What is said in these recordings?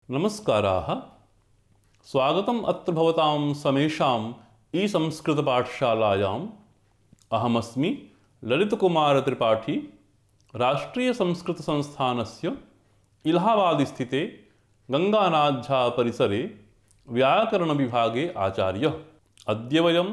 नमस्काराः। स्वागतम् अत्र भवतां समेषाम् ई-संस्कृतपाठशालायाम्। अहमस्मि ललितकुमार त्रिपाठी, राष्ट्रीयसंस्कृतसंस्थानस्य इलाहाबादस्थिते गङ्गानाथ-झा परिसरे व्याकरणविभागे आचार्यः। अद्य वयं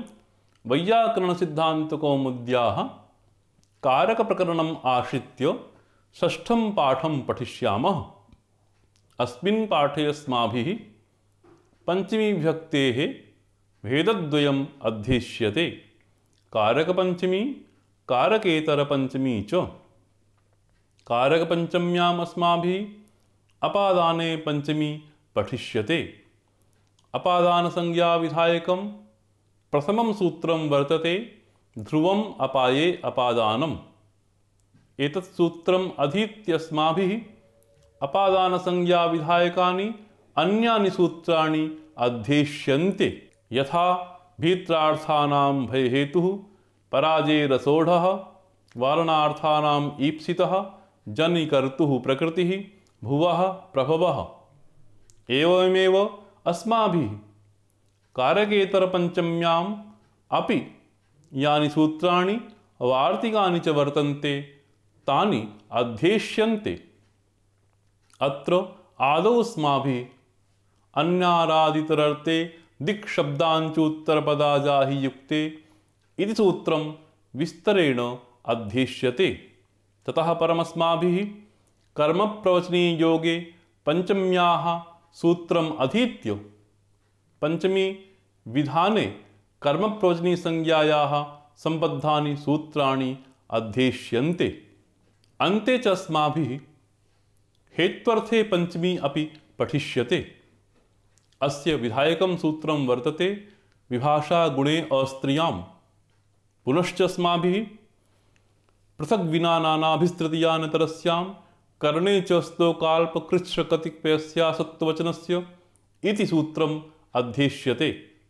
वैयाकरणसिद्धान्तकौमुद्याः कारकप्रकरणम् आश्रित्य षष्ठं पाठं पठिष्यामः। अस्मिन् पाठे अस्माभिः पञ्चमीविभक्तेः भेदद्वयम् अध्येष्यते। कारकपञ्चमी, कारकेतरपञ्चमी च। कारकपञ्चम्याम् अस्माभिः अपादाने पञ्चमी पठिष्यते। अपादानसंज्ञाविधायकं प्रथमं सूत्रं वर्तते ध्रुवम् अपाये अपादानम्। एतत् सूत्रम् अधीत्य अस्माभिः अपादानसंज्ञाविधायकानि अन्यानि सूत्राणि अध्येष्यन्ते। यथा भीत्रार्थानां भयहेतुः, पराजेरसोढः, वारणार्थानाम् ईप्सितः, जनिकर्तुः प्रकृतिः, भुवः प्रभवः। एवमेव अस्माभिः कारकेतरपञ्चम्याम् अपि यानि सूत्राणि वार्तिकानि च वर्तन्ते तानि अध्येष्यन्ते। अत्र आदौ अस्माभिः अन्यारादितरर्थे दिक्शब्दाञ्चोत्तरपदाजाहि युक्ते इति सूत्रं विस्तरेण अध्येष्यते। ततः परमस्माभिः कर्मप्रवचनीयोगे पञ्चम्याः सूत्रम् अधीत्य पञ्चमी विधाने कर्मप्रवचनीसंज्ञायाः सम्बद्धानि सूत्राणि अध्येष्यन्ते। अन्ते च अस्माभिः हेत्वर्थे पञ्चमी अपि पठिष्यते। अस्य विधायकं सूत्रं वर्तते विभाषागुणे अस्त्रियाम्। पुनश्च अस्माभिः पृथग्विनानाभिस्तृतीयानतरस्यां कर्णे च स्तोकाल्पकृच्छ्रकतिपयस्या सत्त्ववचनस्य इति सूत्रम् अध्येष्यते।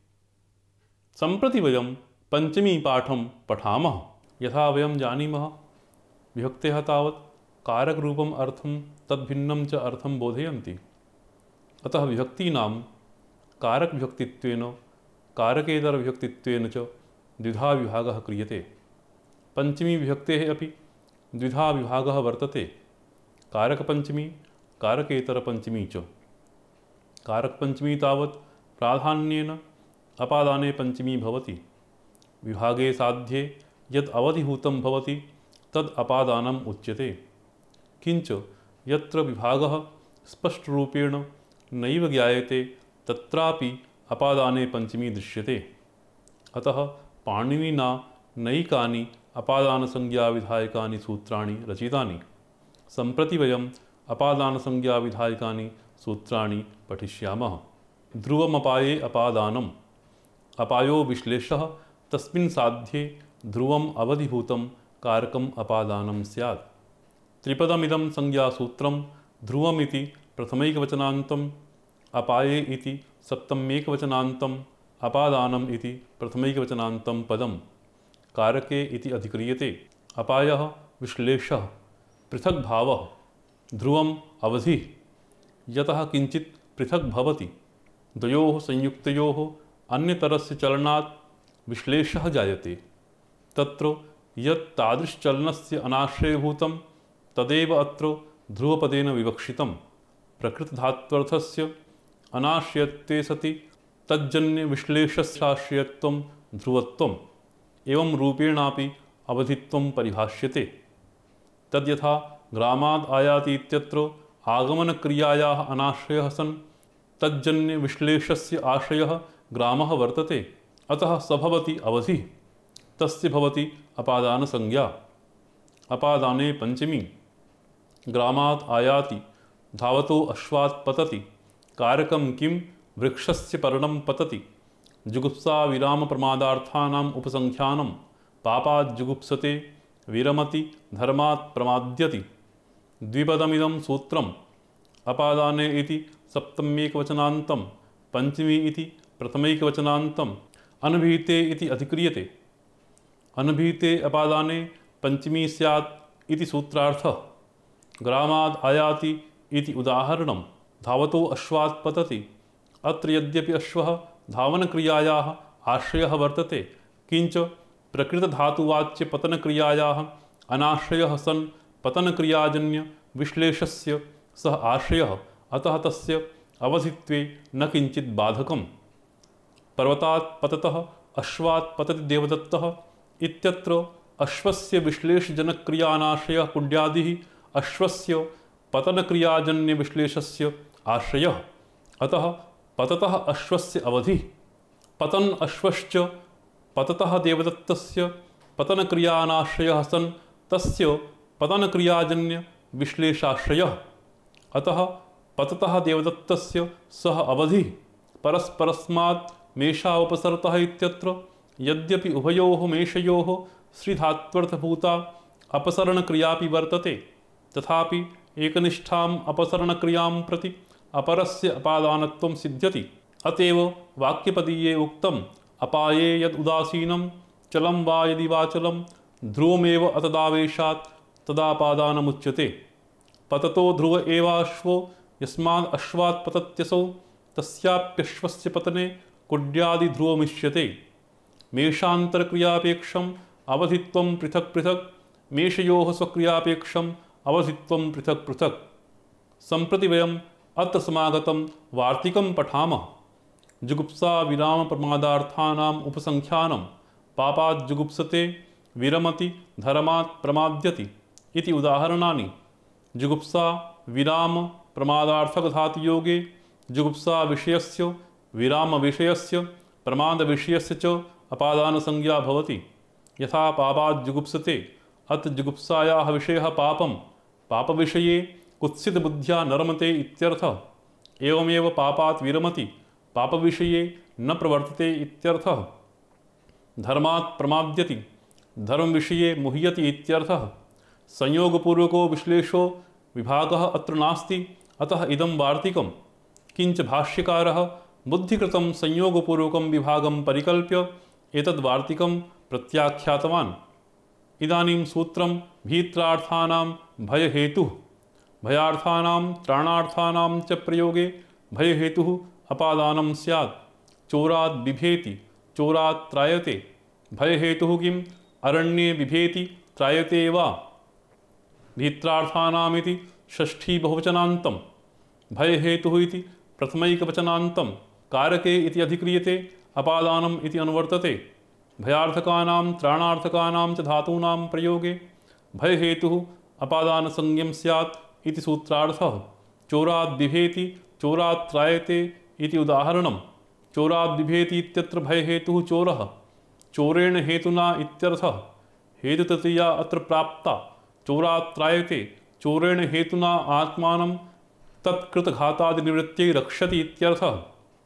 सम्प्रति वयं पञ्चमी पाठं पठामः। यथा वयं जानीमः, विभक्तेः तावत् कारकरूपम् अर्थं तद्भिन्नं च अर्थं बोधयन्ति। अतः विभक्तीनां कारकविभक्तित्वेन कारकेतरविभक्तित्वेन च द्विधा विभागः क्रियते। पञ्चमी विभक्तेः अपि द्विधा विभागः वर्तते, कारकपञ्चमी, कारकेतरपञ्चमी च। कारकपञ्चमी तावत् प्राधान्येन अपादाने पञ्चमी भवति। विभागे साध्ये यद् अवधिभूतं भवति तद् अपादानम् उच्यते। किञ्च यत्र विभागः स्पष्टरूपेण नैव ज्ञायते तत्रापि अपादाने पञ्चमी दृश्यते। अतः पाणिनिना नैकानि अपादानसंज्ञाविधायकानि सूत्राणि रचितानि। सम्प्रति वयम् अपादानसंज्ञाविधायकानि सूत्राणि पठिष्यामः। ध्रुवमपाये अपादानम्। अपायो विश्लेषः तस्मिन् साध्ये ध्रुवम् अवधिभूतं कारकम् अपादानं स्यात्। त्रिपदमिदं संज्ञासूत्रं ध्रुवमिति प्रथमैकवचनान्तम्, अपाये इति सप्तम्येकवचनान्तम्, अपादानम् इति प्रथमैकवचनान्तं पदं कारके इति अधिक्रियते। अपायः विश्लेषः पृथग्भावः, ध्रुवम् अवधिः यतः किञ्चित् पृथक् भवति। द्वयोः संयुक्तयोः अन्यतरस्य चलनात् विश्लेषः जायते। तत्र यत् तादृशचलनस्य अनाश्रयभूतं तदेव अत्र ध्रुवपदेन विवक्षितं। प्रकृतधात्वर्थस्य अनाश्रयत्वे सति तज्जन्यविश्लेषस्याश्रयत्वं ध्रुवत्वम्। एवं रूपेणापि अवधित्वं परिभाष्यते। तद्यथा ग्रामाद् आयाति इत्यत्र आगमनक्रियायाः अनाश्रयः सन् तज्जन्यविश्लेषस्य आश्रयः ग्रामः वर्तते। अतः स भवति अवधिः, तस्य भवति अपादानसंज्ञा। अपादाने पञ्चमी। ग्रामात् आयाति, धावतो अश्वात् पतति, कारकं किं वृक्षस्य पर्णं पतति, जुगुप्सा विरामप्रमादार्थानाम् उपसंख्यानं, पापात् जुगुप्सते, विरमति, धर्मात् प्रमाद्यति। द्विपदमिदं सूत्रम् अपादाने इति सप्तम्येकवचनान्तं, पञ्चमी इति प्रथमैकवचनान्तम्, अनभिहिते इति अधिक्रियते। अनभिहिते अपादाने पञ्चमी स्यात् इति सूत्रार्थः। ग्रामाद् आयाति इति उदाहरणं। धावतो अश्वात् पतति। अत्र यद्यपि अश्वः धावनक्रियायाः आश्रयः वर्तते, किंच प्रकृतधातुवाच्य पतनक्रियायाः अनाश्रयः सन् पतनक्रियाजन्य विश्लेषस्य सः आश्रयः, अतः तस्य अवधित्वे न किंचित् बाधकम्। पर्वतात् पततः अश्वात् पतति देवदत्तः इत्यत्र अश्वस्य विश्लेषजनक्रियानाश्रयः कुड्यादिः अश्वस्य पतनक्रियाजन्यविश्लेषस्य आश्रयः, अतः पततः अश्वस्य अवधिः। पतन् अश्वश्च पततः देवदत्तस्य पतनक्रियानाश्रयः सन् तस्य पतनक्रियाजन्यविश्लेषाश्रयः, अतः पततः देवदत्तस्य सः अवधिः। परस्परस्मात् मेषावपसरतः इत्यत्र यद्यपि उभयोः मेषयोः श्रीधात्वर्थभूता अपसरणक्रियापि वर्तते, तथापि एकनिष्ठाम् अपसरणक्रियां प्रति अपरस्य अपादानत्वं सिद्ध्यति। अतएव वाक्यपदीये उक्तम् अपाये यद् उदासीनं चलं वा यदि वाचलं ध्रुवमेव अतदावेशात् तदापादानमुच्यते। पततो ध्रुव एवाश्वो यस्माद् अश्वात् पतत्यसौ तस्याप्यश्वस्य पतने कुड्यादिध्रुवमिष्यते। मेषान्तरक्रियापेक्षम् अवधित्वं पृथक् पृथक्, मेषयोः स्वक्रियापेक्षम् अवधित्वं पृथक् पृथक्। सम्प्रति वयम् अत्र समागतं वार्तिकं पठामः। जुगुप्सा विराम प्रमादार्थानाम् उपसंख्यानं पापात् जुगुप्सते विरमति धर्मात् प्रमाद्यति इति उदाहरणानि। जुगुप्सा विराम प्रमादार्थकधातुयोगे जुगुप्सा विषयस्य विराम विषयस्य प्रमाद विषयस्य च अपादानसंज्ञा भवति। यथा पापात् जुगुप्सते, अत्र जुगुप्सायाः विषयः पापं, पापविषये कुत्सितबुद्ध्या नरमते इत्यर्थः। एवमेव पापात् विरमति, पापविषये न प्रवर्तते इत्यर्थः। धर्मात् प्रमाद्यति, धर्मविषये मुह्यति इत्यर्थः। संयोगपूर्वको विश्लेषो विभागः अत्र नास्ति, अतः इदं वार्तिकम्। किंच भाष्यकारः बुद्धिकृतं संयोगपूर्वकं विभागं परिकल्प्य एतद्वार्तिकं प्रत्याख्यातवान्। इदानीं सूत्रं भीत्रार्थानां भयहेतुः, भयार्थानां त्राणार्थानां च प्रयोगे भयहेतुः अपादानं स्यात्। चोरात् बिभेति, चोरात् त्रायते। भयहेतुः किम्? अरण्ये बिभेति त्रायते वा। भीत्रार्थानामिति षष्ठी बहुवचनान्तं, भयहेतुः इति प्रथमैकवचनान्तं कारके इति अधिक्रियते, अपादानम् इति अनुवर्तते। भयार्थकानां त्राणार्थकानां च धातूनां प्रयोगे भयहेतुः अपादानसंज्ञं स्यात् इति सूत्रार्थः। चोरात् बिभेति, चोरात् त्रायते इति उदाहरणम्। चोरात् बिभेति इत्यत्र भयहेतुः चोरः, चोरेण हेतुना इत्यर्थः। हेतुतृतीया अत्र प्राप्ता। चोरात् त्रायते, चोरेण हेतुना आत्मानं तत्कृतघातादिनिवृत्त्यै रक्षति इत्यर्थः।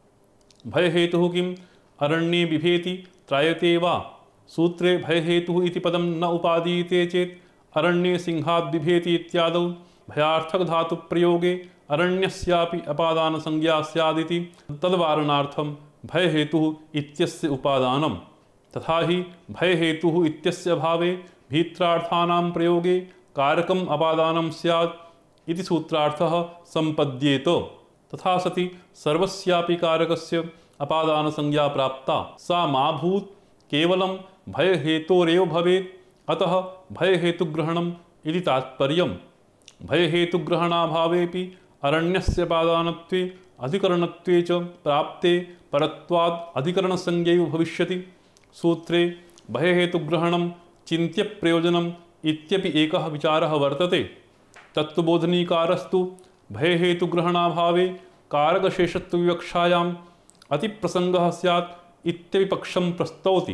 भयहेतुः किम्? अरण्ये बिभेति त्रायते वा। सूत्रे भयहेतुः इति पदं न उपादीयते चेत् अरण्ये सिंहात् बिभेति इत्यादौ भयार्थकधातुप्रयोगे अरण्यस्यापि अपादानसंज्ञा स्यादिति तद्वारणार्थं भयहेतुः इत्यस्य उपादानं। तथा हि भयहेतुः इत्यस्य अभावे भीत्रार्थानां प्रयोगे कारकम् अपादानं स्यात् इति सूत्रार्थः सम्पद्येत। तथा सति सर्वस्यापि कारकस्य अपादानसंज्ञा प्राप्ता। सा मा भूत् केवलं भयहेतोरेव भवेत्। अतः भयहेतुग्रहणम् इति तात्पर्यम्। भयहेतुग्रहणाभावेऽपि अरण्यस्य अपादानत्वे अधिकरणत्वे च प्राप्ते परत्वात् अधिकरणसंज्ञैव भविष्यति। सूत्रे भयहेतुग्रहणं चिन्त्य प्रयोजनम् इत्यपि एकः विचारः वर्तते। तत्त्वबोधनीकारस्तु भयहेतुग्रहणाभावे कारकशेषत्वविवक्षायाम् अतिप्रसंगः स्यात् इत्यपि पक्षं प्रस्तौति।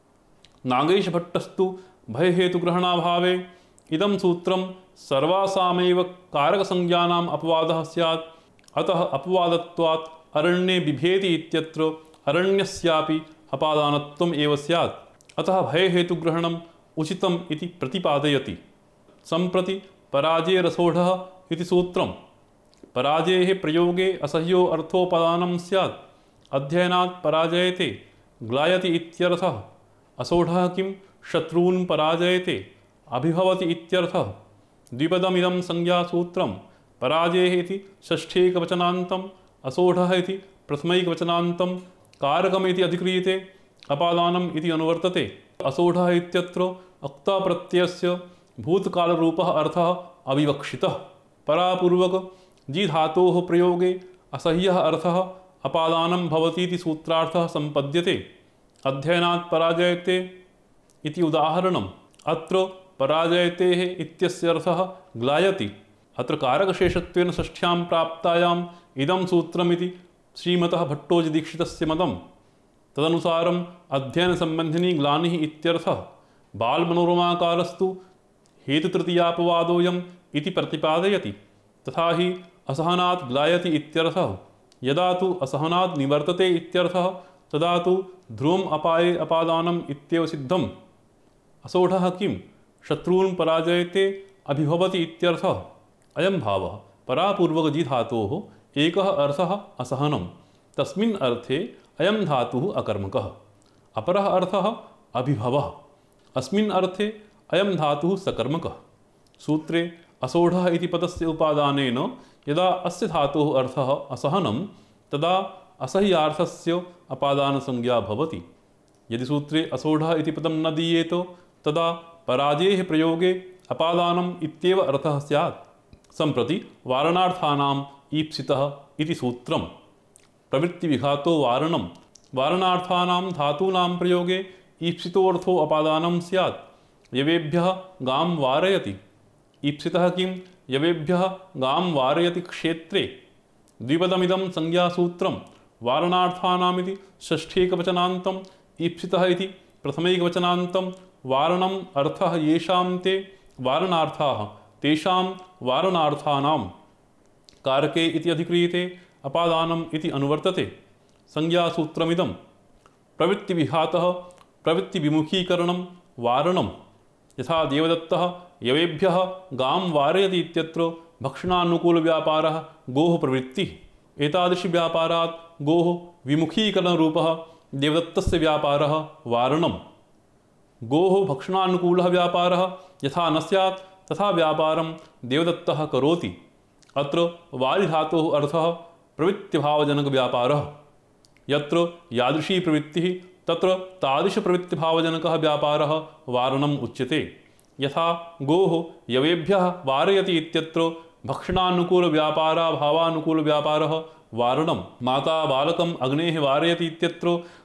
नागेशभट्टस्तु भयहेतुग्रहणाभावे इदं सूत्रं सर्वासामेव कारकसंज्ञानाम् अपवादः स्यात्। अतः अपवादत्वात् अरण्ये बिभेति इत्यत्र अरण्यस्यापि अपादानत्वम् एव स्यात्। अतः भयहेतुग्रहणम् उचितम् इति प्रतिपादयति। सम्प्रति पराजयरसोढः इति सूत्रम्। पराजयेः प्रयोगे असह्यो अर्थोपादानं स्यात्। अध्ययनात् पराजयते, ग्लायति इत्यर्थः। असोढः किं? शत्रून् पराजयते, अभिभवति इत्यर्थः। द्विपदमिदं संज्ञासूत्रं पराजयः इति षष्ठैकवचनान्तम्, असोढः इति प्रथमैकवचनान्तं कारकमिति अधिक्रियते, अपादानम् इति अनुवर्तते। असोढः इत्यत्र अक्ताप्रत्ययस्य भूतकालरूपः अर्थः अविवक्षितः। परापूर्वक जी धातोः प्रयोगे असह्यः अर्थः अपादानं भवतीति सूत्रार्थः सम्पद्यते। अध्ययनात् पराजयते इति उदाहरणम्। अत्र पराजयतेः इत्यस्य अर्थः ग्लायति। अत्र कारकशेषत्वेन षष्ठ्यां प्राप्तायाम् इदं सूत्रमिति श्रीमतः भट्टोजीदीक्षितस्य मतम्। तदनुसारम् अध्ययनसम्बन्धिनी ग्लानिः इत्यर्थः। बालमनोरमाकारस्तु हेतुतृतीयापवादोऽयम् इति प्रतिपादयति। तथा हि असहनात् ग्लायति इत्यर्थः। यदा तु असहनात् निवर्तते इत्यर्थः तदा तु ध्रुवम् अपाये अपादानम् इत्येव सिद्धम्। असोढः किं? शत्रून् पराजयते अभिभवति इत्यर्थः। अयं भावः परापूर्वकजी धातोः एकः अर्थः असहनं। तस्मिन् अर्थे अयं धातुः अकर्मकः। अपरः अर्थः अभिभवः। अस्मिन् अर्थे अयं धातुः सकर्मकः। सूत्रे असोढः इति पदस्य उपादानेन यदा अस्य धातोः अर्थः असहनं तदा असह्यार्थस्य अपादानसंज्ञा भवति। यदि सूत्रे असोढः इति पदं न दीयेत तदा पराजेः प्रयोगे अपादानम् इत्येव अर्थः स्यात्। सम्प्रति वारणार्थानाम् ईप्सितः इति सूत्रम्। प्रवृत्तिविघातो वारणं। वारणार्थानां धातूनां प्रयोगे ईप्सितोऽर्थो अपादानं स्यात्। यवेभ्यः गां वारयति। ईप्सितः किं? यवेभ्यः गां वारयति क्षेत्रे। द्विपदमिदं संज्ञासूत्रं। वारणार्थानामिति षष्ठैकवचनान्तं, ईप्सितः इति प्रथमैकवचनान्तं। वारणम् अर्थः येषां ते वारणार्थाः तेषां वारणार्थानां। कारके इति अधिक्रियते, अपादानम् इति अनुवर्तते। संज्ञासूत्रमिदं। प्रवृत्तिविघातः प्रवृत्तिविमुखीकरणं वारणं। यथा देवदत्तः यवेभ्यः गां वारयति इत्यत्र भक्षणानुकूलव्यापारः गोः प्रवृत्तिः। एतादृशव्यापारात् गोः विमुखीकरणरूपः देवदत्तस्य व्यापारः वारणं। गोः भक्षणानुकूलः व्यापारः यथा न स्यात् तथा व्यापारं देवदत्तः करोति। अत्र वारिधातोः अर्थः प्रवृत्तिभावजनकव्यापारः। यत्र यादृशी प्रवृत्तिः तत्र तादृशप्रवृत्तिभावजनकः व्यापारः वारणम् उच्यते। यथा गोः यवेभ्यः वारयति इत्यत्र भक्षणानुकूलव्यापाराभावानुकूलव्यापारः वारणं। माता बालकम् अग्नेः वारयति इत्यत्र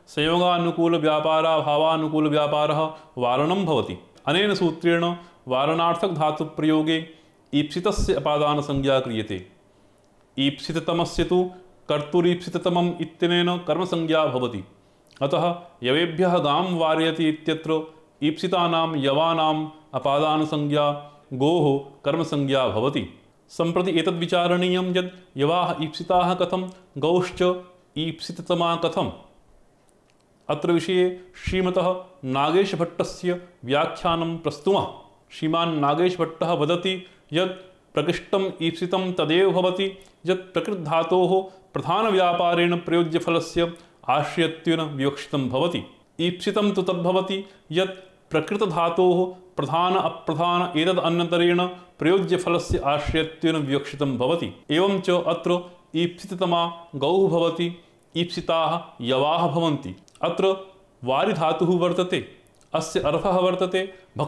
संयोगानुकूलव्यापाराभावानुकूलव्यापारः वारणं भवति। अनेन सूत्रेण वारणार्थकधातुप्रयोगे ईप्सितस्य अपादानसंज्ञा क्रियते। ईप्सिततमस्य तु कर्तुरीप्सिततमम् इत्यनेन कर्मसंज्ञा भवति। अतः यवेभ्यः गां वारयति इत्यत्र ईप्सितानां यवानाम् अपादानसंज्ञा गोः कर्मसंज्ञा भवति। सम्प्रति एतद्विचारणीयं यत् यवाः ईप्सिताः कथं, गौश्च ईप्सिततमा कथम्। अत्र विषये श्रीमतः नागेशभट्टस्य व्याख्यानं प्रस्तुमः। श्रीमान् नागेशभट्टः वदति यत् प्रकृष्टम् ईप्सितं तदेव भवति यत् प्रकृतधातोः प्रधानव्यापारेण प्रयोज्यफलस्य आश्रयत्वेन विवक्षितं भवति। ईप्सितं तु तद्भवति यत् प्रकृतधातोः प्रधान अप्रधान एतदन्यतरेण प्रयोज्यफलस्य आश्रयत्वेन विवक्षितं भवति। एवं च अत्र ईप्सिततमा गौः भवति, ईप्सिताः यवाः भवन्ति। अत्र वारिधातुः वर्तते। अस्य अर्थः वर्तते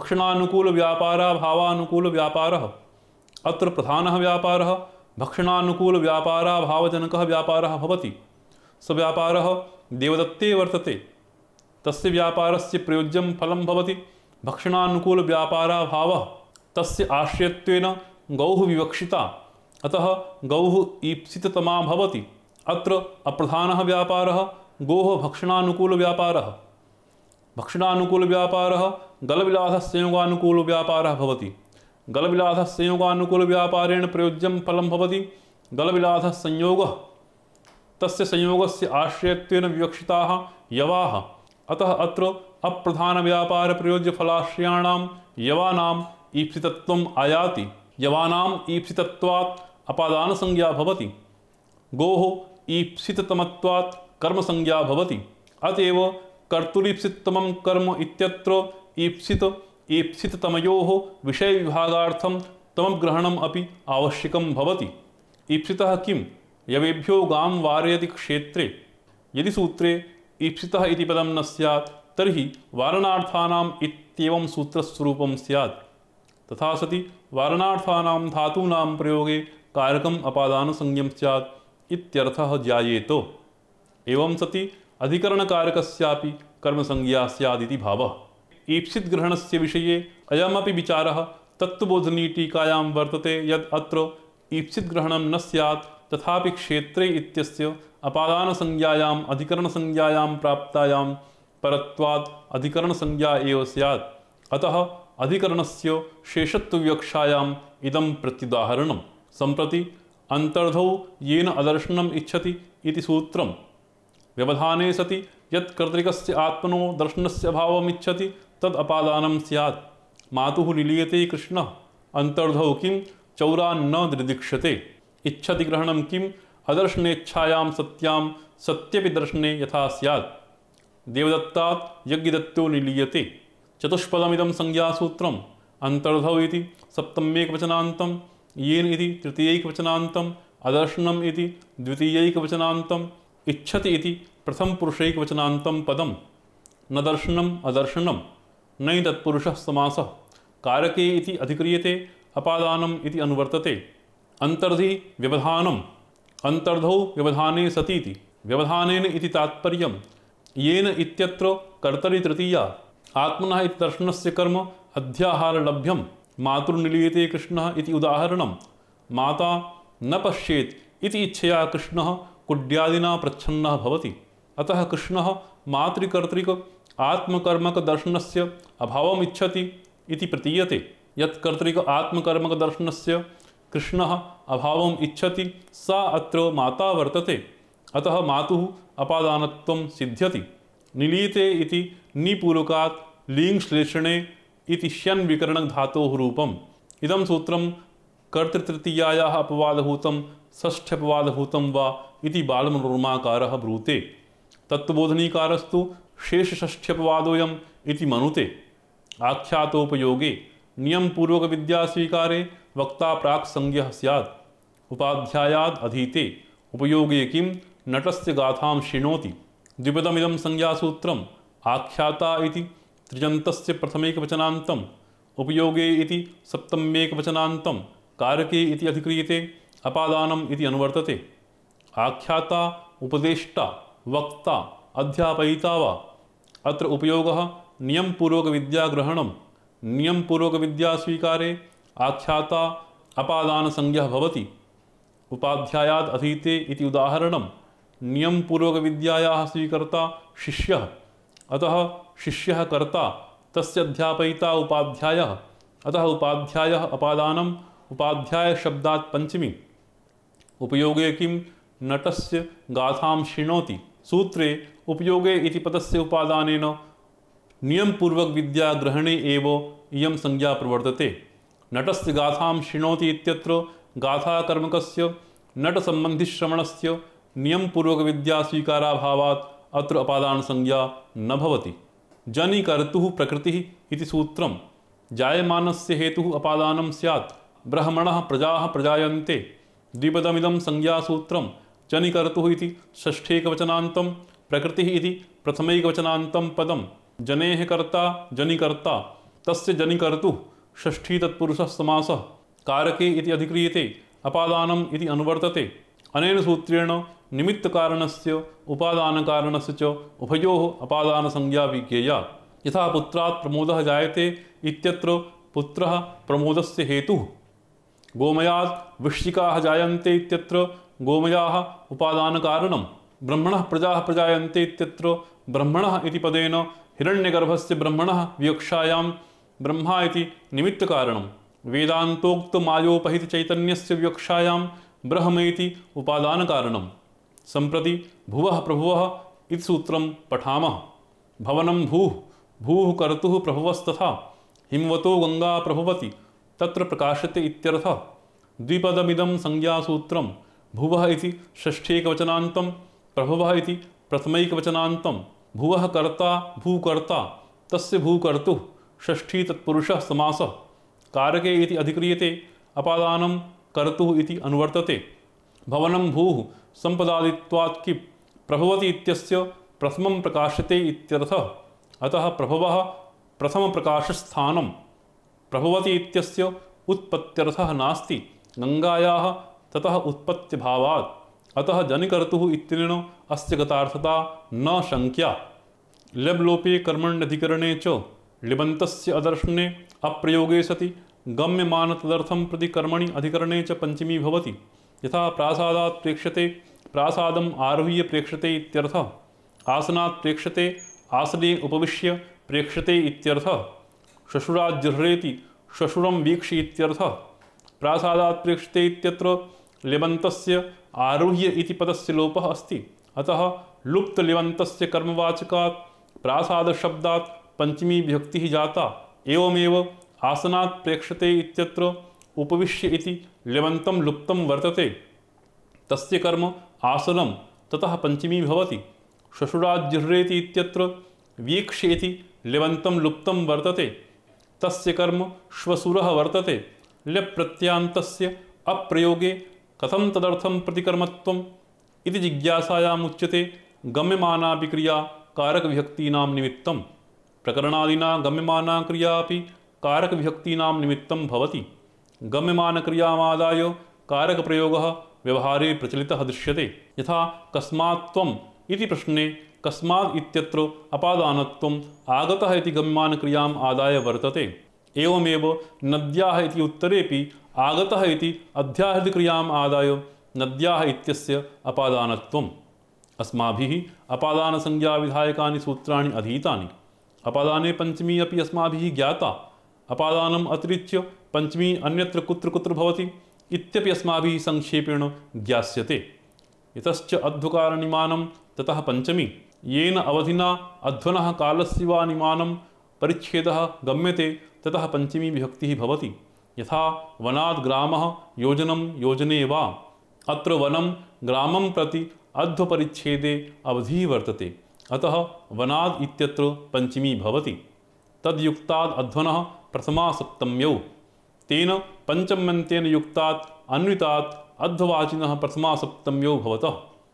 भक्षणानुकूलव्यापाराभावानुकूलव्यापारः। अत्र प्रधानः व्यापारः भक्षणानुकूलव्यापाराभावजनकः व्यापारः भवति। स व्यापारः देवदत्ते वर्तते। तस्य व्यापारस्य प्रयोज्यं फलं भवति भक्षणानुकूलव्यापाराभावः। तस्य आश्रयत्वेन गौः विवक्षिता, अतः गौः ईप्सिततमा भवति। अत्र अप्रधानः व्यापारः गोः भक्षणानुकूलव्यापारः। भक्षणानुकूलव्यापारः गलविलाससंयोगानुकूलव्यापारः भवति। गलविलाससंयोगानुकूलव्यापारेण प्रयोज्यं फलं भवति गलविलाससंयोगः। तस्य संयोगस्य आश्रयत्वेन विवक्षिताः यवाः। अतः अत्र अप्रधानव्यापारप्रयोज्यफलाश्रयाणां यवानाम् ईप्सितत्वम् आयाति। यवानाम् ईप्सितत्वात् अपादानसंज्ञा भवति। गोः ईप्सिततमत्वात् कर्मसंज्ञा भवति। अतएव कर्तुरीप्सिततमं कर्म इत्यत्र ईप्सिततमयोः विषयविभागार्थं तमग्रहणम् अपि आवश्यकं भवति। ईप्सितः किं यवेभ्यो गां वारयति क्षेत्रे। यदि सूत्रे ईप्सितः इति पदं न स्यात् तर्हि वारणार्थानाम् इत्येवं सूत्रस्वरूपं स्यात्। तथा सति वारणार्थानां धातूनां प्रयोगे कारकम् अपादानसंज्ञं स्यात् इत्यर्थः ज्ञायेत। एवं सति अधिकरणकारकस्यापि कर्मसंज्ञा स्यादिति भावः। ईप्सितग्रहणस्य विषये अयमपि विचारः तत्त्वबोधिनीटीकायां वर्तते यद् अत्र ईप्सितग्रहणं न स्यात् तथापि क्षेत्रे इत्यस्य अपादानसंज्ञायाम् अधिकरणसंज्ञायां प्राप्तायां परत्वात् अधिकरणसंज्ञा एव स्यात्। अतः अधिकरणस्य शेषत्वविवक्षायाम् इदं प्रत्युदाहरणं। सम्प्रति अन्तर्धौ येन अदर्शनम् इच्छति इति सूत्रं व्यवधाने सति यत् कर्तृकस्य आत्मनो दर्शनस्य अभावम् इच्छति तद् अपादानं स्यात्। मातुः निलीयते कृष्णः अन्तर्धौ किं चौरा न दिदीक्षते। इच्छति ग्रहणं किम् अदर्शनेच्छायां सत्यां सत्यपि दर्शने यथा स्यात्। देवदत्तात् यज्ञदत्तो निलीयते। चतुष्पदमिदं संज्ञासूत्रम् अन्तर्धौ इति सप्तम्येकवचनान्तं, येन इति तृतीयैकवचनान्तं, अदर्शनम् इति द्वितीयैकवचनान्तं, इच्छति इति प्रथमपुरुषैकवचनान्तं पदम्। न दर्शनम् अदर्शनं नै तत्पुरुषः समासः। कारके इति अधिक्रियते अपादानम् इति अनुवर्तते। अन्तर्धि व्यवधानम् अन्तर्धौ व्यवधाने सतीति। व्यवधानेन इति तात्पर्यं। येन इत्यत्र कर्तरि तृतीया। आत्मनः इति दर्शनस्य कर्म अध्याहारलभ्यं। मातुर्निलीयते कृष्णः इति उदाहरणं। माता न पश्येत् इति इच्छया कृष्णः कुड्यादिना प्रच्छन्नः भवति। अतः कृष्णः मातृकर्तृक आत्मकर्मकदर्शनस्य अभावम् इच्छति इति प्रतीयते। यत् कर्तृक आत्मकर्मकदर्शनस्य कृष्णः अभावम् इच्छति सा अत्र माता वर्तते। अतः मातुः अपादानत्वं सिद्ध्यति। निलीयते इति निपूर्वकात् लिङ्श्लेषणे इति ष्यन्विकरणधातोः रूपम्। इदं सूत्रं कर्तृतृतीयायाः अपवादभूतं षष्ठ्यपवादभूतं वा इति बालमनोरमाकारः ब्रूते। तत्त्वबोधनीकारस्तु शेषषष्ठ्यपवादोऽयम् इति मनुते। आख्यातोपयोगे नियमपूर्वकविद्यास्वीकारे वक्ता प्राक्संज्ञः स्यात्। उपाध्यायाद् अधीते उपयोगे किं नटस्य गाथां शृणोति। द्विपदमिदं संज्ञासूत्रम् आख्याता इति त्रिजन्तस्य प्रथमैकवचनान्तम्, उपयोगे इति सप्तम्येकवचनान्तं, कारके इति अधिक्रियते अपादानम् इति अनुवर्तते। आख्याता उपदेष्टा वक्ता अध्यापयिता वा। अत्र उपयोगः नियमपूर्वकविद्याग्रहणं। नियमपूर्वकविद्यास्वीकारे आख्याता अपादानसंज्ञः भवति। उपाध्यायाद् अधीते इति उदाहरणं। नियमपूर्वकविद्यायाः स्वीकर्ता शिष्यः। अतः शिष्यः कर्ता तस्य अध्यापयिता उपाध्यायः। अतः उपाध्यायः अपादानम् उपाध्यायशब्दात् पंचमी। उपयोगे किं नटस्य गाथां शृणोति। सूत्रे उपयोगे इति पदस्य उपादानेन नियमपूर्वक विद्याग्रहणे एव इयं संज्ञा प्रवर्तते। नटस्य गाथां शृणोति इत्यत्र गाथाकर्मकस्य नटसम्बन्धिश्रवणस्य नियमपूर्वकविद्यास्वीकाराभावात् अत्र अपादानसंज्ञा न भवति। जनिकर्तुः प्रकृतिः इति सूत्रं जायमानस्य हेतुः अपादानं स्यात्। ब्रह्मणः प्रजाः प्रजायन्ते। द्विपदमिदं संज्ञासूत्रं जनिकर्तुः इति षष्ठैकवचनान्तं, प्रकृतिः इति प्रथमैकवचनान्तं पदं। जनेः कर्ता जनिकर्ता तस्य जनिकर्तुः षष्ठी तत्पुरुषः समासः। कारके इति अधिक्रियते अपादानम् इति अनुवर्तते। अनेन सूत्रेण निमित्तकारणस्य उपादानकारणस्य च उभयोः अपादानसंज्ञा विज्ञेया। यथा पुत्रात् प्रमोदः जायते इत्यत्र पुत्रः प्रमोदस्य हेतुः। गोमयात् वृश्चिकाः जायन्ते इत्यत्र गोमयाः उपादानकारणं। ब्रह्मणः प्रजाः प्रजायन्ते इत्यत्र ब्रह्मणः इति पदेन हिरण्यगर्भस्य ब्रह्मणः विवक्षायां ब्रह्मा इति निमित्तकारणं। वेदान्तोक्तमायोपहितचैतन्यस्य विवक्षायां ब्रह्मेति उपादानकारणं। सम्प्रति भुवः प्रभुवः इति सूत्रं पठामः। भवनं भूः, भूः कर्तुः प्रभुवस्तथा। हिमवतो गंगा प्रभुवति तत्र प्रकाशते इत्यर्थः। द्विपदमिदं संज्ञासूत्रं भुवः इति षष्ठैकवचनान्तं, प्रभुवः इति प्रथमैकवचनान्तं। भुवः कर्ता भूकर्ता तस्य भूकर्तुः षष्ठी तत्पुरुषः समासः। कारके इति अधिक्रियते अपादानं कर्तुः इति अनुवर्तते। भवनं भूः संपदादित्वात् कि प्रभवति इत्यस्य प्रथमं प्रकाश्यते इत्यर्थः। अतः प्रभवः प्रथमप्रकाशस्थानं प्रभवति इत्यस्य उत्पत्त्यर्थः नास्ति गंगायाः ततः उत्पत्त्यभावात्। अतः जनिकर्तुः इत्यनेन अस्य गतार्थता न शङ्क्या। लब्लोपे कर्मण्यधिकरणे च लिबन्तस्य अदर्शने अप्रयोगे सति गम्यमान तदर्थं प्रति कर्मणि अधिकरणे च पंचमी भवति। यथा प्रासादात् प्रेक्ष्यते प्रासादम् आरुह्य प्रेक्ष्यते इत्यर्थः। आसनात् प्रेक्ष्यते आसने उपविश्य प्रेक्ष्यते इत्यर्थः। श्वशुरात् जिह्रेति श्वशुरं वीक्ष्य इत्यर्थः। प्रासादात् प्रेक्ष्यते इत्यत्र लिबन्तस्य आरुह्य इति पदस्य लोपः अस्ति। अतः लुप्तलिबन्तस्य कर्मवाचकात् प्रासादशब्दात् पंचमी विभक्तिः जाता। एवमेव आसनात् प्रेक्ष्यते इत्यत्र उपविश्य इति लिबन्तं लुप्तं वर्तते, तस्य कर्म आसनं, ततः पंचमी भवति। श्वशुरात् जिह्रेति इत्यत्र वीक्ष्य इति लिबन्तं लुप्तं वर्तते, तस्य कर्म श्वशुरः वर्तते। लिप् प्रत्ययान्तस्य अप्रयोगे कथं तदर्थं प्रतिकर्मत्वम् इति जिज्ञासायाम् उच्यते। गम्यमाना क्रिया कारकविभक्तीनां निमित्तं। प्रकरणादिना गम्यमाना क्रिया अपि कारकविभक्तीनां निमित्तं भवति। गम्यमानक्रियामादाय कारकप्रयोगः व्यवहारे प्रचलितः दृश्यते। यथा कस्मात् त्वम् इति प्रश्ने कस्मात् इत्यत्र अपादानत्वम् आगतः इति गम्यमानक्रियाम् आदाय वर्तते। एवमेव नद्याः इति उत्तरेपि आगतः इति अध्याहृतक्रियाम् आदाय नद्याः इत्यस्य अपादानत्वम्। अस्माभिः अपादानसंज्ञाविधायकानि सूत्राणि अधीतानि। अपादाने पंचमी अपि अस्माभिः ज्ञाता। अपादानम् अतिरिच्य पंचमी अन्यत्र कुत्र कुत्र भवति इत्यपि अस्माभिः संक्षेपेण ज्ञास्यते। इतश्च अध्वकालनिमानं ततः पंचमी। येन अवधिना अध्वनः कालस्य वा निमानं परिच्छेदः गम्यते ततः पंचमी विभक्तिः भवति। यथा वनात् ग्रामः योजनं योजने वा। अत्र वनं ग्रामं प्रति अध्वपरिच्छेदे अवधिः वर्तते, अतः वनाद् इत्यत्र पंचमी भवति। तद्युक्ताद् अध्वनः प्रथमा सप्तम्यौ। तेन पंचम्यन्तेन युक्तात् अन्वितात् अध्ववाचिनः प्रथमा सप्तम्यौ भवतः।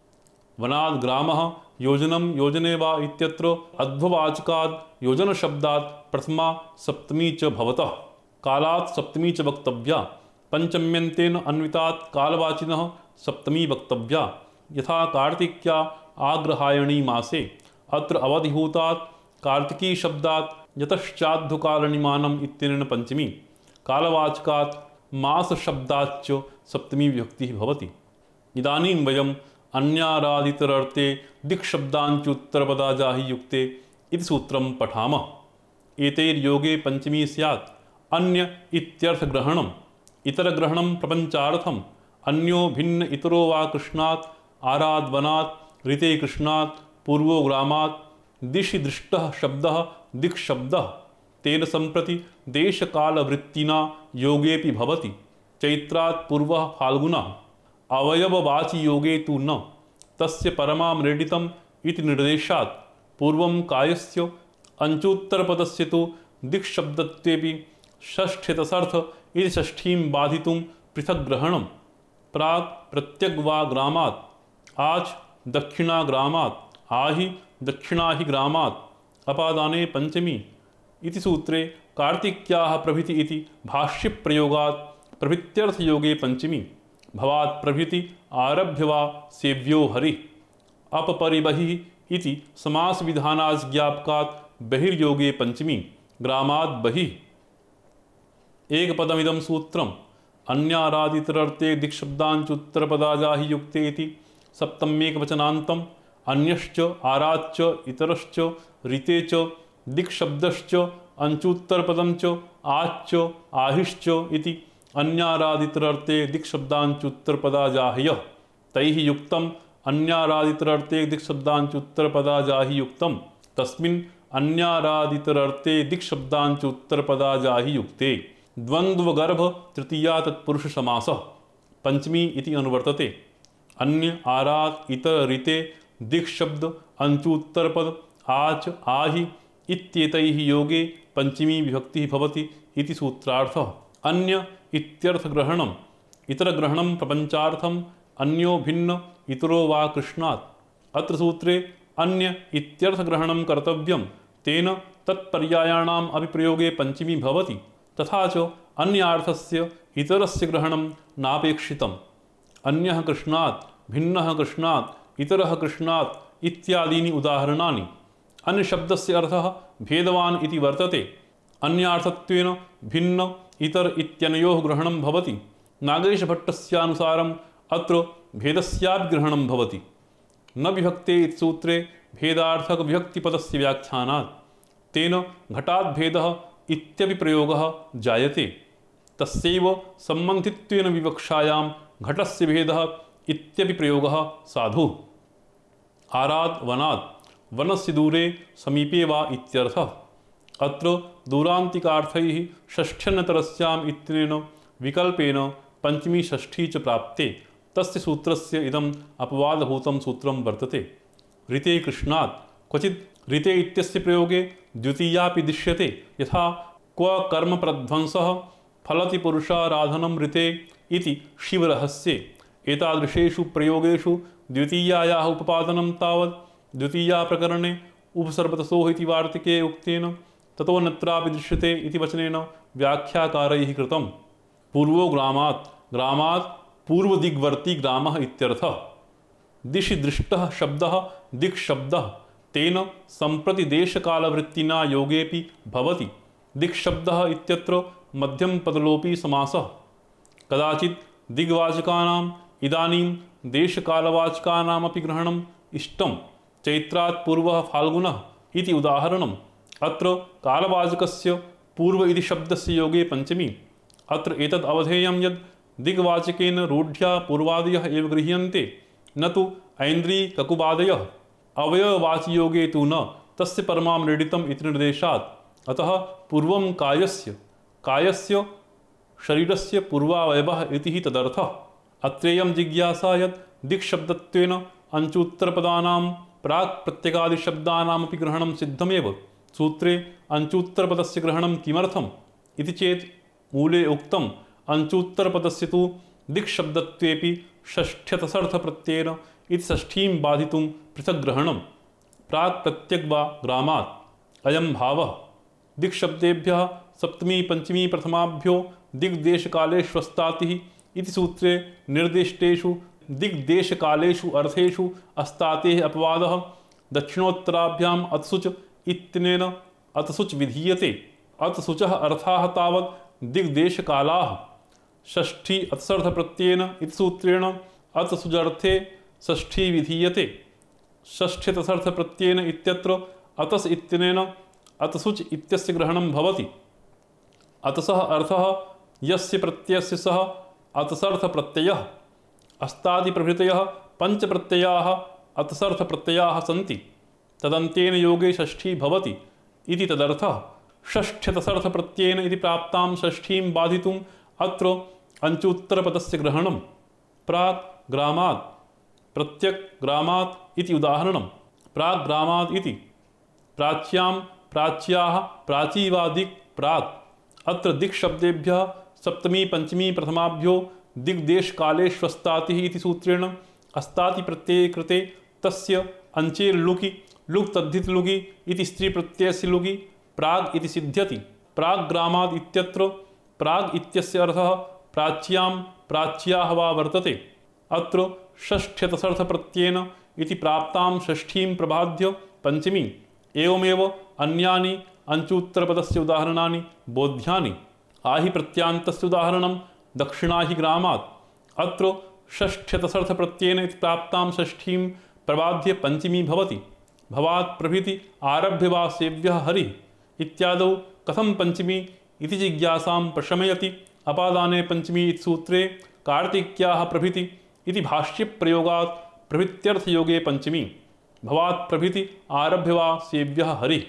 वनाद् ग्रामः योजनं योजने वा इत्यत्र अध्ववाचकाद् योजनशब्दात् प्रथमा सप्तमी च भवतः। कालात् सप्तमी च वक्तव्या। पंचम्यन्तेन अन्वितात् कालवाचिनः सप्तमी वक्तव्या। यथा कार्तिक्या आग्रहायणी मासे। अत्र अवधिभूतात् कार्तिकी शब्दात् यतश्चाध्वकालनिमानम् इत्यनेन पंचमी। कालवाचकात् मासशब्दाच्च सप्तमी विभक्तिः भवति। इदानीं वयम् अन्यारादितरर्थे दिक्शब्दाञ्चुत्तरपदाजाहि युक्ते इति सूत्रं पठामः। एतैर्योगे पंचमी स्यात्। अन्य इत्यर्थग्रहणम्। इतरग्रहणं प्रपञ्चार्थम्। अन्यो भिन्न इतरो वा कृष्णात् आराद् वनात् ऋते कृष्णात् पूर्वो ग्रामात् दिशि दृष्टः शब्दः दिक्शब्दः। तेन सम्प्रति देशकालवृत्तिना योगेऽपि भवति। चैत्रात् पूर्वः फाल्गुनः। अवयववाचि योगे तु न। तस्य परमा मृडितम् इति निर्देशात् पूर्वं कायस्य अञ्चुत्तरपदस्य तु दिक्शब्दत्वेपि षष्ठ्यतसर्थ इति षष्ठीं बाधितुं पृथग्ग्रहणम्। प्राक् प्रत्यग्वा ग्रामात्। आच् दक्षिणा ग्रामात्। आहि दक्षिणाहि ग्रामात्। अपादाने पंचमी इति सूत्रे कार्तिक्याः प्रभृति इति भाष्यप्रयोगात् प्रभृत्यर्थयोगे पंचमी। भवात् प्रभृति आरभ्य वा सेव्यो हरिः। अपपरिबहिः इति समासविधानाज्ञापकात् बहिर्योगे पंचमी। ग्रामात् बहिः। एकपदमिदं सूत्रम्। अन्यारादितरर्थे दिक्शब्दाञ्चुत्तरपदाजाहि युक्ते इति सप्तम्येकवचनान्तम्। अन्यश्च आराच्च इतरश्च ऋते च दिक्शब्दश्च अञ्चुत्तरपदं च आच्च आहिश्च इति अन्यारादितरर्थे दिक्शब्दाञ्चुत्तरपदाजाह्यः। तैः युक्तम् अन्यारादितरर्थे दिक्शब्दाञ्चुत्तरपदाजाहि युक्तम्। तस्मिन् अन्यारादितरर्थे दिक्शब्दाञ्चुत्तरपदाजाहि युक्ते द्वन्द्वगर्भ तृतीया तत्पुरुषसमासः पंचमी इति अनुवर्तते। अन्य आरात् इतर ऋते दिक्शब्द अञ्चुत्तरपद आच आहि इत्येतैः योगे पंचमी विभक्तिः भवति इति सूत्रार्थः। अन्य इत्यर्थग्रहणम् इतरग्रहणं प्रपञ्चार्थम् अन्यो भिन्न इतरो वा कृष्णात्। अत्र सूत्रे अन्य इत्यर्थग्रहणं कर्तव्यं तेन तत्पर्यायाणाम् अपि प्रयोगे पञ्चमी भवति। तथा च अन्यार्थस्य इतरस्य ग्रहणं नापेक्षितम्। अन्यः कृष्णात्, भिन्नः कृष्णात्, इतरः कृष्णात् इत्यादीनि उदाहरणानि। अन्यशब्दस्य अर्थः भेदवान् इति वर्तते। अन्यार्थत्वेन भिन्न इतर इत्यनयोः ग्रहणं भवति। नागेशभट्टस्यानुसारम् अत्र भेदस्यापि ग्रहणं भवति। न विभक्ते इति सूत्रे भेदार्थकविभक्तिपदस्य व्याख्यानात् तेन घटाद्भेदः इत्यपि प्रयोगः जायते। तस्यैव सम्बन्धित्वेन विवक्षायां घटस्य भेदः इत्यपि प्रयोगः साधुः। आरात् वनात्, वनस्य दूरे समीपे वा इत्यर्थः। अत्र दूरान्तिकार्थैः षष्ठ्यन्तरस्याम् इत्यनेन विकल्पेन पञ्चमी षष्ठी च प्राप्ते तस्य सूत्रस्य इदम् अपवादभूतं सूत्रं वर्तते। ऋते कृष्णात्, क्वचित् ऋते इत्यस्य प्रयोगे द्वितीयापि दृश्यते। यथा क्व कर्मप्रध्वंसः फलति पुरुषाराधनं ऋते इति शिवरहस्ये। एतादृशेषु प्रयोगेषु द्वितीयायाः उपपादनं तावत् द्वितीयाप्रकरणे उपसर्पतसोः इति वार्तिके उक्तेन ततो नत्रापि दृश्यते इति वचनेन व्याख्याकारैः कृतम्। पूर्वो ग्रामात्, ग्रामात् पूर्वदिग्वर्ती ग्रामः इत्यर्थः। दिशि दृष्टः शब्दः दिक्शब्दः तेन सम्प्रति देशकालवृत्तिना योगेऽपि भवति। दिक्शब्दः इत्यत्र मध्यमपदलोपी समासः। कदाचित् दिग्वाचकानाम् इदानीं देशकालवाचकानामपि ग्रहणम् इष्टं। चैत्रात् पूर्वः फाल्गुनः इति उदाहरणम्। अत्र कालवाचकस्य पूर्व इति शब्दस्य योगे पञ्चमी। अत्र एतद् अवधेयं यत् दिग्वाचकेन रूढ्या पूर्वादयः एव गृह्यन्ते, न तु ऐन्द्री ककुबादयः। अवयववाचियोगे तु न तस्य परमां मृडितम् इति निर्देशात्। अतः पूर्वं कायस्य शरीरस्य पूर्वावयवः इति हि तदर्थः। अत्रेयं जिज्ञासा यत् दिक्शब्दत्वेन अञ्चूत्तरपदानां प्राक् प्रत्यगादिशब्दानामपि ग्रहणं सिद्धमेव। सूत्रे अञ्चूत्तरपदस्य ग्रहणं किमर्थम् इति चेत् मूले उक्तम् अञ्चूत्तरपदस्य तु दिक्शब्दत्वेपि षष्ठ्यतसर्थप्रत्ययेन इति षष्ठीं बाधितुं पृथक् ग्रहणं। प्राक् प्रत्यग् वा ग्रामात् अयं भावः। दिक्शब्देभ्यः सप्तमी पंचमी प्रथमाभ्यो दिग्देशकालेष्वस्तातिः इति सूत्रे निर्दिष्टेषु दिग्देशकालेषु अर्थेषु अस्तातेः अपवादः दक्षिणोत्तराभ्याम् अतसुच इत्यनेन अतसुच विधीयते। अतसुचः अर्थाः तावत् दिग्देशकालाः। षष्ठी अतसर्थप्रत्ययेन इति सूत्रेण अतसुजर्थे षष्ठी विधीयते। षष्ठ्यतसर्थप्रत्ययेन इत्यत्र अतस इत्यनेन अतसुच इत्यस्य ग्रहणं भवति। अतसः अर्थः यस्य प्रत्ययस्य सः अतसर्थप्रत्ययः। अस्तादिप्रभृतयः पञ्चप्रत्ययाः अतसर्थप्रत्ययाः सन्ति। तदन्त्येन योगे षष्ठी भवति इति तदर्थः। षष्ठ्यतसर्थप्रत्ययेन इति प्राप्तां षष्ठीं बाधितुम् अत्र अञ्चूत्तरपदस्य ग्रहणं। प्राक् ग्रामात्, प्रत्यक् ग्रामात् इति उदाहरणं। प्राक् ग्रामात् इति प्राच्यां प्राच्याः प्राचीवादिक् प्राक्। अत्र दिक्शब्देभ्यः सप्तमी पंचमी प्रथमाभ्यो दिग्देशकालेष्वस्तातिः इति सूत्रेण अस्तातिप्रत्यये कृते तस्य अञ्चेर् लुकि लुक् तद्धित् लुगि इति स्त्रीप्रत्ययस्य लुगि प्राग् इति सिद्ध्यति। प्राग् ग्रामात् इत्यत्र प्राग् इत्यस्य अर्थः प्राच्यां प्राच्याः वा वर्तते। अत्र षष्ठ्यतसर्थप्रत्ययेन इति प्राप्तां षष्ठीं प्रबाध्य पञ्चमी। एवमेव अन्यानि अञ्चूत्तरपदस्य उदाहरणानि बोध्यानि। आहि प्रत्यान्तस्य उदाहरणं दक्षिणाहि ग्रामात्। अत्र षष्ठ्यतसर्थप्रत्ययेन इति प्राप्तां षष्ठीं प्रबाध्य पञ्चमी भवति। भवात् प्रभृति आरभ्य वा सेव्यः हरिः इत्यादौ कथं पञ्चमी इति जिज्ञासां प्रशमयति। अपादाने पञ्चमी इति सूत्रे कार्तिक्याः प्रभृति इति भाष्यप्रयोगात् प्रभृत्यर्थयोगे पञ्चमी। भवात् प्रभृति आरभ्य वा सेव्यः हरिः।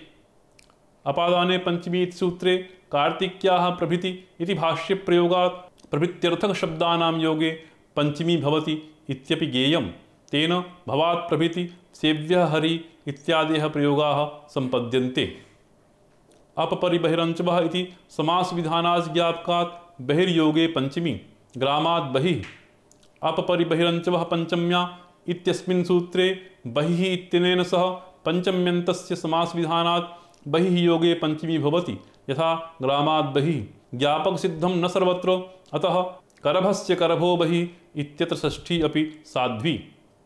अपादाने पञ्चमी इति सूत्रे कार्तिक्याः प्रभृति इति भाष्यप्रयोगात् प्रभृत्यर्थकशब्दानां योगे पञ्चमी भवति इत्यपि ज्ञेयम्। तेन भवात् प्रभृति सेव्यः हरिः इत्यादयः प्रयोगाः सम्पद्यन्ते। अपपरिबहिरञ्चवः इति समासविधानाज्ञापकात् बहिर्योगे पंचमी ग्रामात् बहिः अपपरिबहिरञ्चवः पंचम्या इत्यस्मिन् सूत्रे बहिः इत्यनेन सह पंचम्यन्तस्य समासविधानात् बहिः योगे पंचमी भवति। यथा ग्रामात् बहिः ज्ञापकसिद्धं न सर्वत्र, अतः करभस्य करभो बहिः इत्यत्र षष्ठी अपि साध्वी।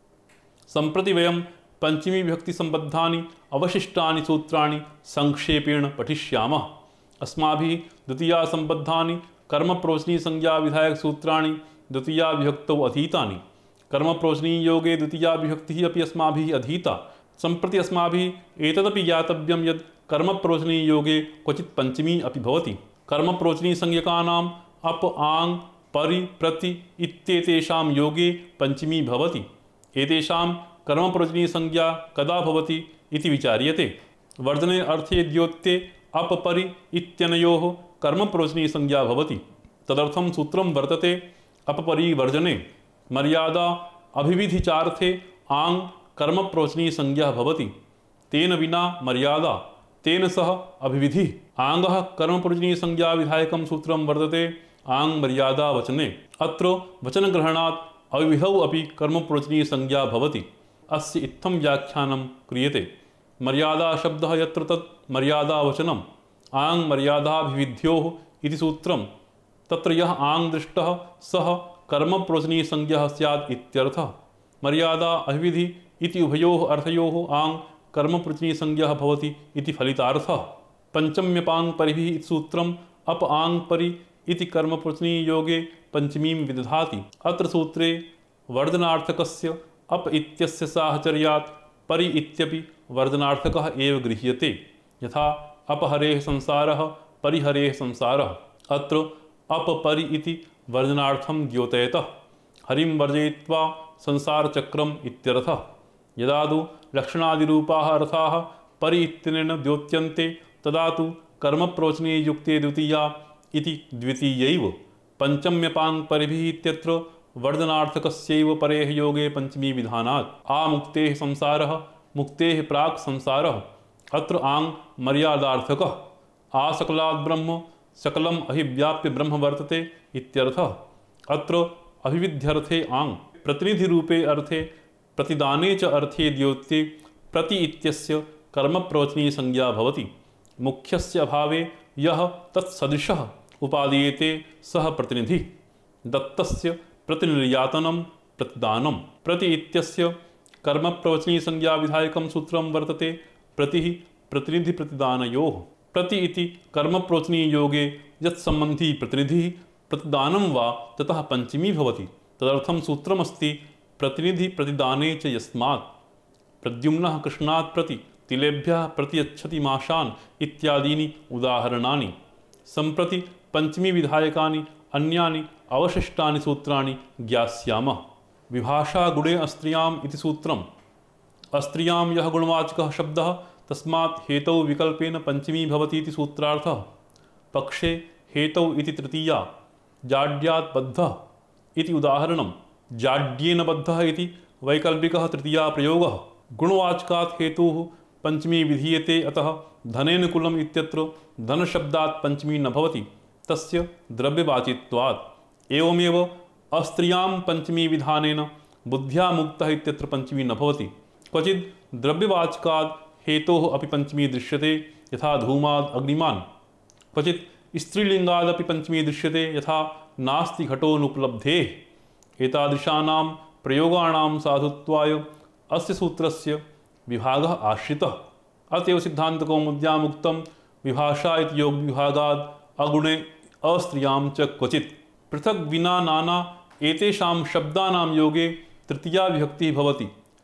सम्प्रति वयं पंचमी विभक्ति संबद्धानि अवशिष्टानि सूत्राणि संक्षेपेण पठिष्यामः। अस्माभिः द्वितीया संबद्धानि कर्मप्रोचनी संज्ञा विधायक सूत्राणि द्वितीया विभक्तौ अधीतानि। कर्मप्रोचनी योगे द्वितीया विभक्तिः अपि अस्माभिः अधीता। सम्प्रति अस्माभिः एतदपि ज्ञातव्यं यत् कर्मप्रोचनी योगे क्वचित् पंचमी अपि भवति। कर्मप्रोचनी संज्ञकानाम् अप आङ् परि प्रति इत्येतेषां योगे पंचमी भवति। एतेषां कर्मप्रोचनी संज्ञा कदा भवति इति विचार्यते। वर्जने अर्थे द्योत्ये अप परि इत्यनयोः कर्मप्रोचनी संज्ञा भवति। तदर्थं सूत्रं वर्तते अपपरिवर्जने मर्यादा अभिविधिचार्थे आङ् कर्मप्रोचनी संज्ञा भवति। तेन विना मर्यादा तेन सह अभिविधिः। आङ्गः कर्मप्रोचनी संज्ञा विधायकं सूत्रं वर्तते आङ् मर्यादा वचने। अत्र वचनग्रहणात् अविविधौ अपि कर्मप्रोचनी संज्ञा भवति। अस्य इत्थं व्याख्यानं क्रियते। मर्यादा शब्दः यत्र तत् मर्यादा वचनम् आङ् मर्यादाभिविध्योः इति सूत्रं। तत्र यः आङ् दृष्टः सः कर्मप्रोचनी संज्ञः स्यात् इत्यर्थः। मर्यादा अभिविधि इति उभयोः अर्थयोः आङ् कर्मप्रोचनी संज्ञः भवति इति फलितार्थः। पंचम्यपाङ् परिभिः इति सूत्रम् अप आङ् परि इति कर्मप्रोचनी योगे पंचमीं विदधाति। अत्र सूत्रे वर्धनार्थकस्य अप इत्यस्य साहचर्यात् परि इत्यपि वर्धनार्थकः एव गृह्यते। यथा अपहरेः संसारः परिहरेः संसारः। अत्र अप परि इति वर्धनार्थं द्योतयतः। हरिं वर्जयित्वा संसारचक्रम् इत्यर्थः। यदा तु लक्षणादिरूपाः अर्थाः परि इत्यनेन द्योत्यन्ते तदा तु कर्मप्रोचनी युक्ते द्वितीया इति द्वितीयैव। पंचम्यपाङ् परिभिः इत्यत्र वर्धनार्थकस्यैव परेः योगे पंचमी विधानात्। आमुक्तेः संसारः मुक्तेः प्राक् संसारः। अत्र आङ् मर्यादार्थकः। आसकलाद् ब्रह्म सकलम् अभिव्याप्य ब्रह्म वर्तते इत्यर्थः। अत्र अभिविध्यर्थे आङ् प्रतिनिधिरूपे अर्थे प्रतिदाने च अर्थे द्योत्ये प्रति इत्यस्य कर्मप्रोचनी संज्ञा भवति। मुख्यस्य अभावे यः तत्सदृशः उपादीयते सः प्रतिनिधिः। दत्तस्य प्रतिनिर्यातनं प्रतिदानं। प्रति इत्यस्य कर्मप्रवचनी संज्ञा विधायकं सूत्रं वर्तते प्रतिः प्रतिनिधि प्रतिदानयोः। प्रति इति कर्मप्रोचनी योगे यत्सम्बन्धी प्रतिनिधिः प्रतिदानं वा ततः पंचमी भवति। तदर्थं सूत्रमस्ति प्रतिनिधि प्रतिदाने च यस्मात् प्रद्युम्नः कृष्णात् प्रति तिलेभ्यः प्रतियच्छति माशान् इत्यादीनि उदाहरणानि। सम्प्रति पंचमी विधायकानि अन्यानि अवशिष्टानि सूत्राणि ज्ञास्यामः। विभाषा गुणे अस्त्रियाम् इति सूत्रम्। अस्त्रियां यः गुणवाचकः शब्दः तस्मात् हेतौ विकल्पेन पंचमी भवति इति सूत्रार्थः। पक्षे हेतौ इति तृतीया जाड्यात् बद्धः इति उदाहरणं। जाड्येन बद्धः इति वैकल्पिकः तृतीया प्रयोगः। गुणवाचकात् हेतुः पंचमी विधीयते, अतः धनेन कुलम् इत्यत्र धनशब्दात् पंचमी न भवति, तस्य द्रव्यवाचित्वात्। एवमेव अस्त्रियां पंचमी विधानेन बुद्ध्या मुक्तः इत्यत्र पंचमी न भवति। क्वचित् द्रव्यवाचकात् हेतोः अपि पंचमी दृश्यते, यथा धूमाद् अग्निमान्। क्वचित् स्त्रीलिङ्गादपि पंचमी दृश्यते, यथा नास्ति घटोऽनुपलब्धेः। एतादृशानां प्रयोगाणां साधुत्वाय अस्य सूत्रस्य विभागः आश्रितः। अतएव सिद्धान्तकौमुद्याम् उक्तं विभाषा इति योगविभागाद् अगुणे अस्त्रियां च क्वचित्। पृथक् विना नाना एतेषां शब्दानां योगे तृतीया विभक्तिः भवति।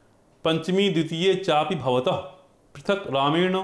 पंचमी द्वितीये चापि भवतः। पृथक् रामेण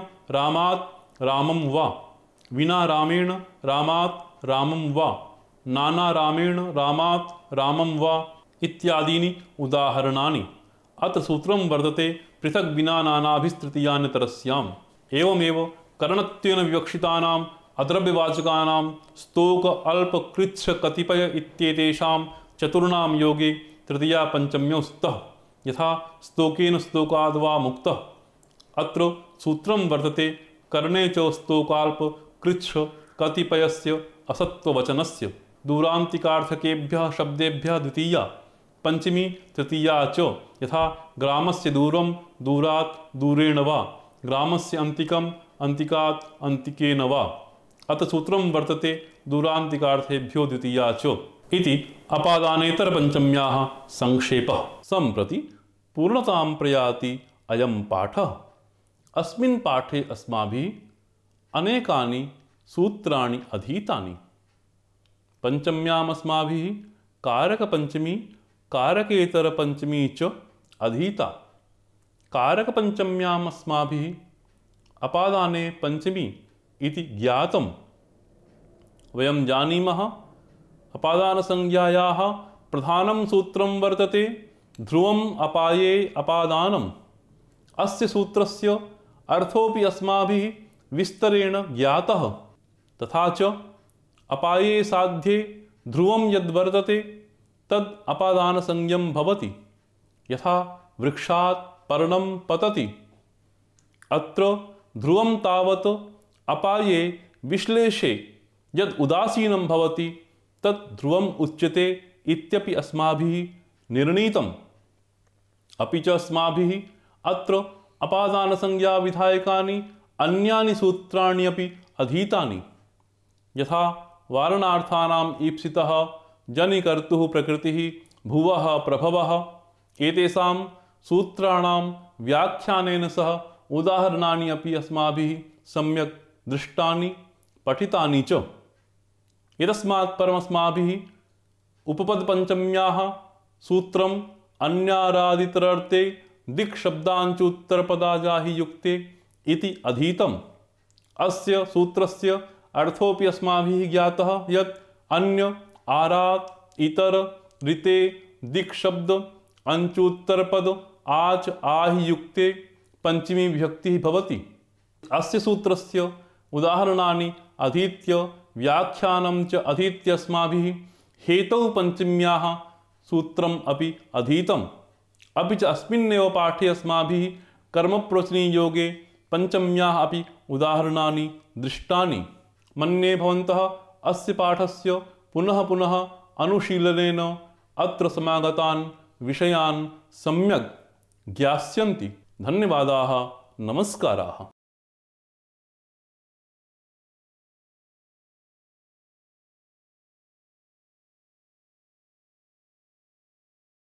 रामात् रामं वा, विना रामेण रामात् रामं वा, नाना रामेण रामात् रामं वा इत्यादीनि उदाहरणानि। अत्र सूत्रं वर्तते पृथक् विना नानाभिस्तृतीयान्यतरस्याम्। एवमेव करणत्वेन विवक्षितानाम् अद्रव्यवाचकानां स्तोक अल्प कृच्छ कतिपय इत्येतेषां चतुर्णां योगे तृतीया पंचम्यो स्तः, यथा स्तोकेन स्तोकाद् वा मुक्तः। अत्र सूत्रं वर्तते कर्णे च स्तोकाल्प कृच्छ कतिपयस्य असत्ववचनस्य दूरान्तिकार्थकेभ्यः शब्देभ्यः द्वितीया, पंचमी तृतीया च, यथा ग्रामस्य दूरं दूरात् दूरेण वा, ग्रामस्य अन्तिकम् अन्तिकात् अन्तिकेन वा। अतः सूत्रं वर्तते दूरान्तिकार्थेभ्यो द्वितीया च इति अपादानेतरपञ्चम्याः संक्षेपः। सम्प्रति पूर्णतां प्रयाति अयं पाठः। अस्मिन् पाठे अस्माभिः अनेकानि सूत्राणि अधीतानि। पंचम्याम् अस्माभिः कारकपञ्चमी कारकेतरपञ्चमी च अधीता। कारकपञ्चम्याम् अस्माभिः अपादाने पंचमी इति ज्ञातम्। वयं जानीमः अपादानसंज्ञायाः प्रधानं सूत्रं वर्तते ध्रुवम् अपाये अपादानम्। अस्य सूत्रस्य अर्थोऽपि अस्माभिः विस्तरेण ज्ञातः। तथा च अपाये साध्ये ध्रुवं यद्वर्तते तद् अपादानसंज्ञं भवति, यथा वृक्षात् पर्णं पतति। अत्र ध्रुवं तावत् अपाये विश्लेषे यद् उदासीनं भवति तत् ध्रुवम् उच्यते इत्यपि अस्माभिः निर्णीतम्। अपि च अस्माभिः अत्र अपादानसंज्ञाविधायकानि अन्यानि सूत्राणि अपि अधीतानि, यथा वारणार्थानाम् ईप्सितः, जनिकर्तुः प्रकृतिः, भुवः प्रभवः। एतेषां सूत्राणां व्याख्यानेन सह उदाहरणानि अपि अस्माभिः सम्यक् दृष्टानि पठितानि च। एतस्मात् परमस्माभिः उपपदपञ्चम्याः सूत्रम् अन्यारादितरर्थे दिक्शब्दाञ्चुत्तरपदाजाहि युक्ते इति अधीतम्। अस्य सूत्रस्य अर्थोऽपि अस्माभिः ज्ञातः यत् अन्य आरात् इतर ऋते दिक्शब्द अंचुत्तरपद आच आहि युक्ते पंचमी विभक्तिः भवति। अस्य सूत्रस्य उदाहरणानि अधीत्य व्याख्यानं च अधीत्य अस्माभिः हेतौ पंचम्याः सूत्रम् अपि अधीतम्। अपि च अस्मिन्नेव पाठे अस्माभिः कर्मप्रवचनीयोगे पंचम्याः अपि उदाहरणानि दृष्टानि। मन्ये भवन्तः अस्य पाठस्य पुनः पुनः अनुशीलनेन अत्र समागतान् विषयान् सम्यक् ज्ञास्यन्ति। धन्यवादाः, नमस्काराः।